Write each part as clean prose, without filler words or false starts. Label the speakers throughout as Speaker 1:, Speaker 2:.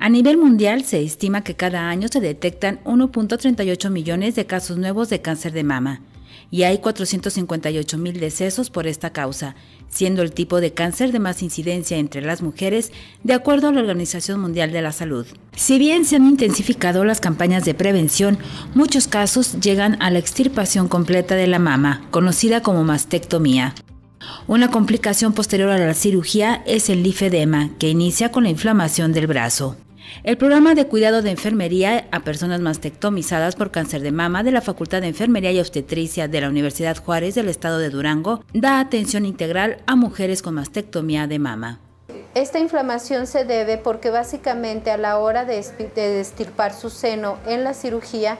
Speaker 1: A nivel mundial, se estima que cada año se detectan 1.38 millones de casos nuevos de cáncer de mama y hay 458,000 decesos por esta causa, siendo el tipo de cáncer de más incidencia entre las mujeres, de acuerdo a la Organización Mundial de la Salud. Si bien se han intensificado las campañas de prevención, muchos casos llegan a la extirpación completa de la mama, conocida como mastectomía. Una complicación posterior a la cirugía es el linfedema, que inicia con la inflamación del brazo. El programa de cuidado de enfermería a personas mastectomizadas por cáncer de mama de la Facultad de Enfermería y Obstetricia de la Universidad Juárez del Estado de Durango da atención integral a mujeres con mastectomía de mama.
Speaker 2: Esta inflamación se debe porque básicamente a la hora de extirpar su seno en la cirugía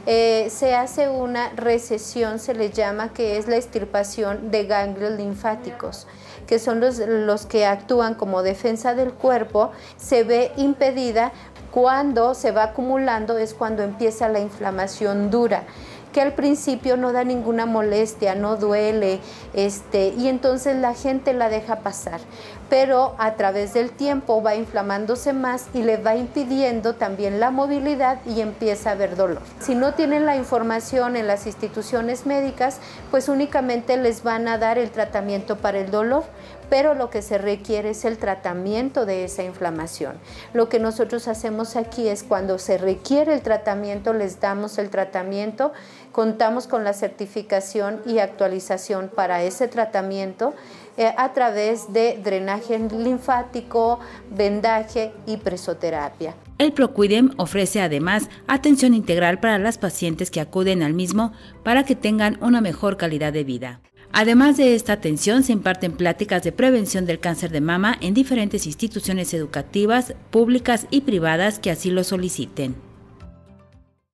Speaker 2: se hace una recesión, se le llama, que es la extirpación de ganglios linfáticos, que son los que actúan como defensa del cuerpo. Se ve impedida cuando se va acumulando, es cuando empieza la inflamación dura, que al principio no da ninguna molestia, no duele, y entonces la gente la deja pasar, pero a través del tiempo va inflamándose más y le va impidiendo también la movilidad y empieza a haber dolor. Si no tienen la información en las instituciones médicas, pues únicamente les van a dar el tratamiento para el dolor, pero lo que se requiere es el tratamiento de esa inflamación. Lo que nosotros hacemos aquí es cuando se requiere el tratamiento, les damos el tratamiento, contamos con la certificación y actualización para ese tratamiento a través de drenaje linfático, vendaje y presoterapia.
Speaker 1: El ProCuidem ofrece además atención integral para las pacientes que acuden al mismo para que tengan una mejor calidad de vida. Además de esta atención, se imparten pláticas de prevención del cáncer de mama en diferentes instituciones educativas, públicas y privadas que así lo soliciten.